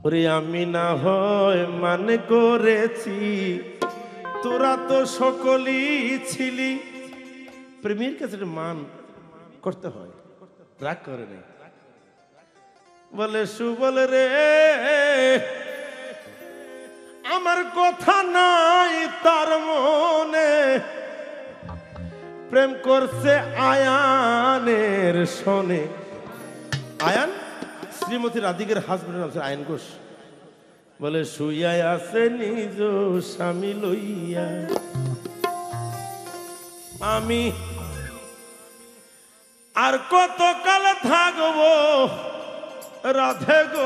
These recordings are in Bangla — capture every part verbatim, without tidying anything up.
ওরে আমি না হয় মানে করেছি, তোরা তো সকলেই ছিলি। প্রেমের কাছে মান করতে হয়, রাগ করে নাই। বলে সুবল রে আমার কথা নাই তার মনে, প্রেম করছে আয়ানের শোনে। আয়ান শ্রীমতী রাধিকার হাজবেন্ড নাম আয়ন ঘোষ। বলে শুইয়া আছে নিজ স্বামী লইয়া, আমি আর কত কাল থাকবো রাধে গো।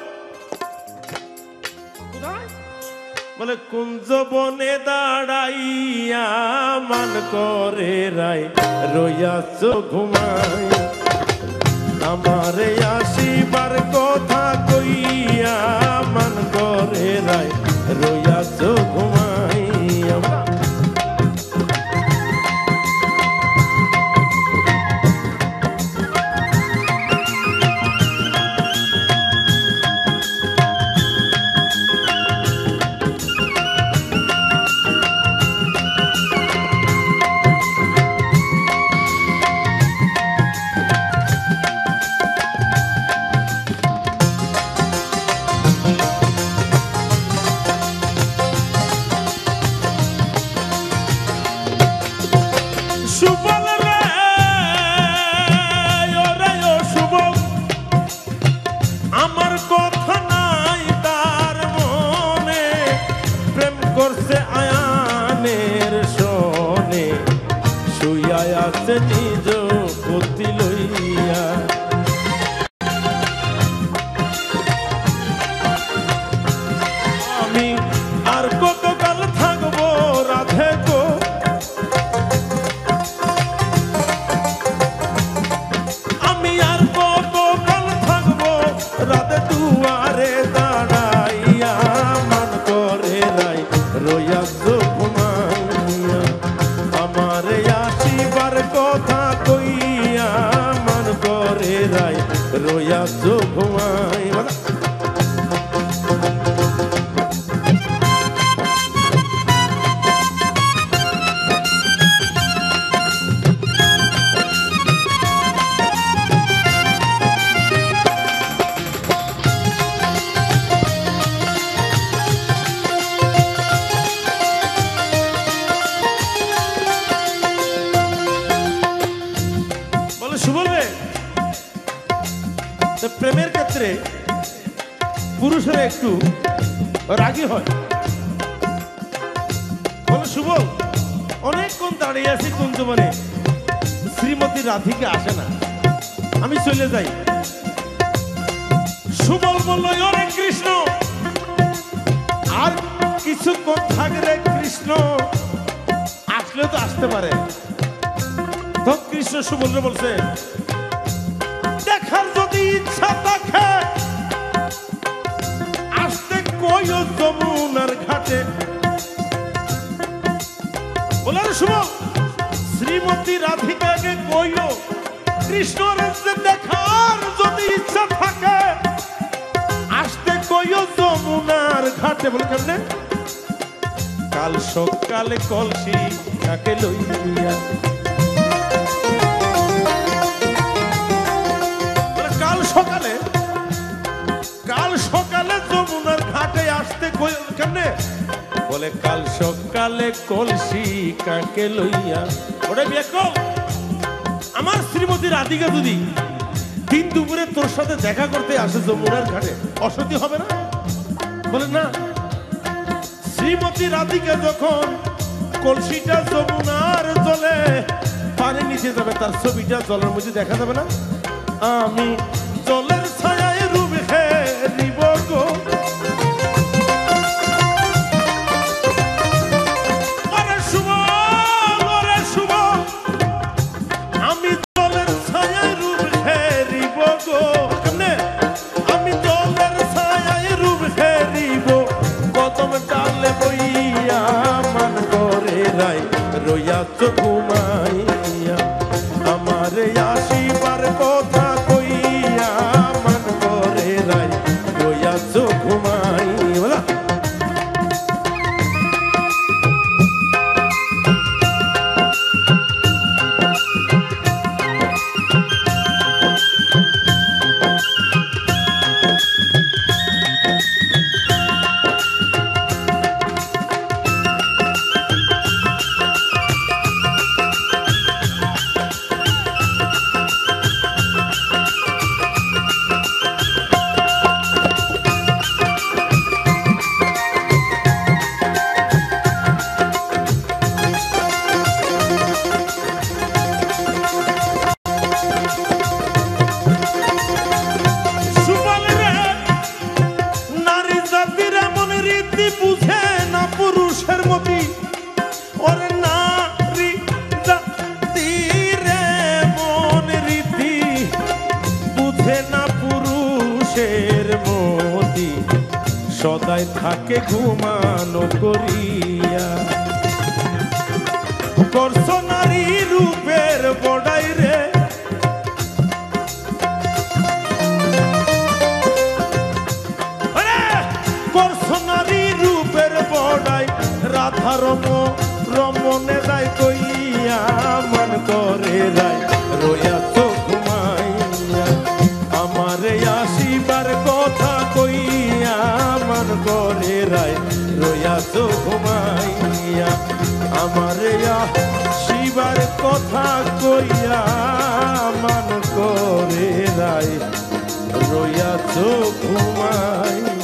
বলে কুঞ্জ বনে দাঁড়াইয়া মান করে রায় রইয়াছ ঘুমাই, আমারে আসিবার কথা কইয়া মান করে রায় রইয়াছ ঘুমাই। নিজ গতি লইয়া আমি আর কত কাল থাকবো রাধে গো। আমি আর কত কাল থাকবো রাধে দুয়ারে দাঁড়াইয়া মান করে রাই রইয়াছ ঘুমাইয়া, আমারে আসিবার কথা কইয়া মান করে রাই রইয়াছ ঘুমাই। প্রেমের ক্ষেত্রে পুরুষেরা একটু রাগী হয়। বলে সুবল অনেকক্ষণ দাঁড়িয়ে আছি কুঞ্জবনে, শ্রীমতী রাধিকা আসে না, আমি চলে যাই। সুবল বলল ওরে কৃষ্ণ আর কিছুক্ষণ থাকলে কৃষ্ণ আসলে তো আসতে পারে। তখন কৃষ্ণ সুবলরে বলছে দেখার যদি ইচ্ছা থাকে আসতে কইও যমুনার ঘাটে। বলার সুবল শ্রীমতী রাধিকাকে কইও কৃষ্ণর দেখার যদি ইচ্ছা থাকে আসতে কইও যমুনার ঘাটে। বলে কেমনে? কাল সকালে কলসি কাকে লইয়া, সকালে কাল সকালে যমুনার ঘাটে আসতে কেমনে? বলে কাল সকালে কলসি কাকে লইয়া। ওরে বেকল আমার শ্রীমতী রাধিকা যদি দিন দুপুরে তোর সাথে দেখা করতে আসে যমুনার ঘাটে অসতী হবে না? বলে না, শ্রীমতী রাধিকা যখন কলসিটা যমুনার জলে পানি নিচে যাবে তার ছবিটা জলের মধ্যে দেখা যাবে না? আমি জলের ছায়ায় রূপ হেরিব গো, ওরে সুবল ওরে সুবল আমি জলের ছায়ায় রূপ হেরিব গো। কেমনে? আমি জলের ছায়ায় রূপ হেরিব, কদম ডালে বইয়া মান করে রাই রইয়াছ ঘুমাইয়া, আমারে আসিবার কথা কইয়া মান রীতি বুঝে না পুরুষের মতি ওরে নারী জাতি রে মন রীতি বুঝে না পুরুষের মতি সদাই থাকে ঘুমানো করিয়া করছ নারী রূপের বড়াই রে করছ নারী রূপের বড়াই রাধা রম রমনে যাই কইয়া মন করে রাই রইয়া চোখ ঘুমাইয়া আমারে আসিবার কথা কইয়া মন করে রাই রইয়া চোখ ঘুমাইয়া আমারে আসিবার কথা কইয়া মন করে রাই রইয়া চোখ ঘুমাইয়া।